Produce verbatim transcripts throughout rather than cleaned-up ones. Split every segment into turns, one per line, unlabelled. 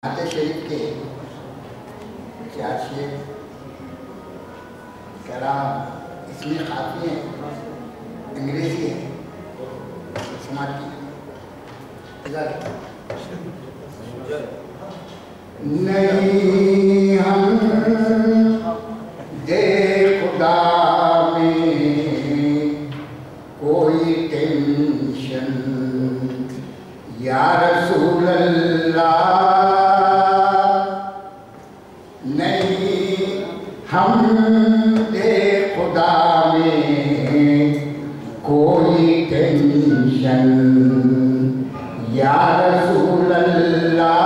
नाते शरीफ के चार शेर कलाम इसमें काफ़ी हैं, अंग्रेजी है, समाज की नहीं हम दे खुदा में कोई टेंशन या रसूल अल्लाह, नहीं हम दे खुदा में कोई टेंशन या रसूल अल्लाह,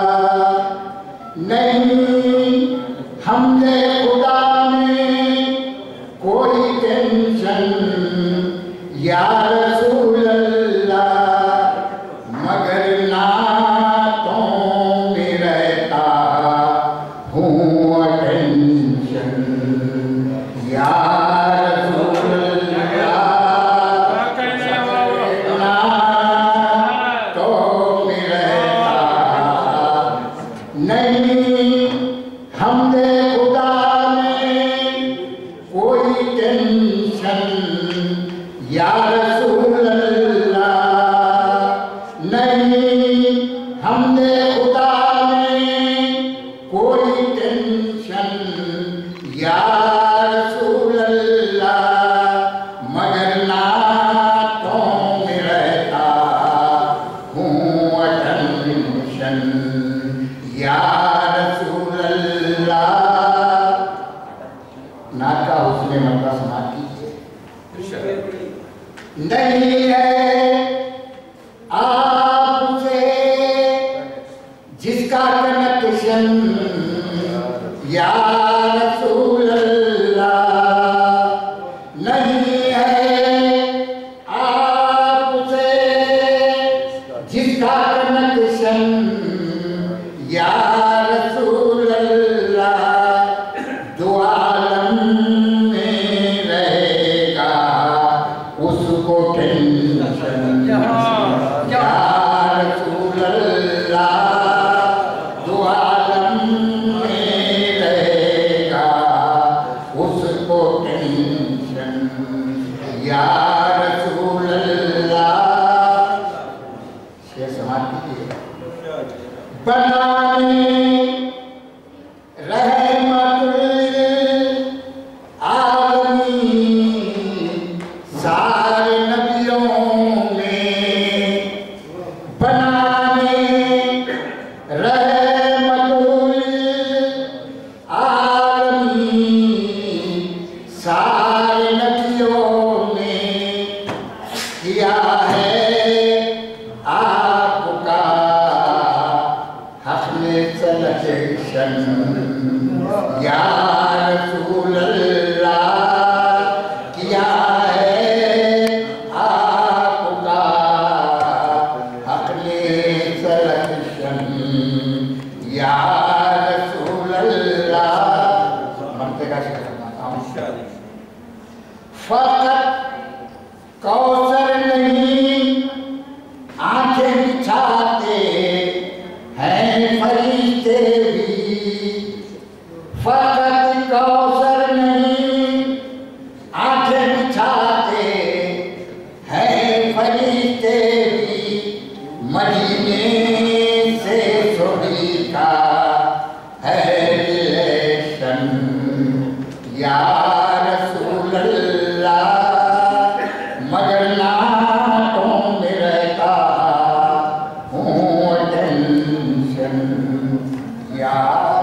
नहीं हम दे खुदा में कोई टेंशन या रसूल अल्लाह, मगर नातों में रहता हूँ टेंशन या रसूल अल्लाह, नातों में रहता नहीं हम दे खुदा में कोई टेंशन या रसूल अल्लाह, नहीं हम दे खुदा में कोई टेंशन या रसूल अल्लाह, मगर नातों में रहता हूँ टेंशन या रसूल अल्लाह। नात का हुस्न मर्दा समाज कीजिए। नहीं है आपसे जिसका कनेक्शन या रसूल अल्लाह, नहीं है आपसे जिसका कनेक्शन या रसूल अल्लाह, दो आलम में रहेगा उसको टेंशन या रसूल अल्लाह, दो आलम में रहेगा उसको टेंशन या रसूल अल्लाह। शेर समाप्त कीजिए। बनाने रहमतुल आलमीन सारे नबियों में, बनाने रहमतुल आलमीन सारे नबियों में किया है आपका हस्ने सलेक्शन या रसूल अल्लाह, किया है आपका हस्ने सलेक्शन या रसूल अल्लाह। मरते का शेर फकत कौसर नहीं आंखें बिछाते हैं फरिश्ते भी, फकत कौसर नहीं आंखें बिछाते हैं फरिश्ते भी, मदीने से सोरी का है रिलेशन या रसूल अल्लाह, मगर नातों में रहता हूँ टेंशन या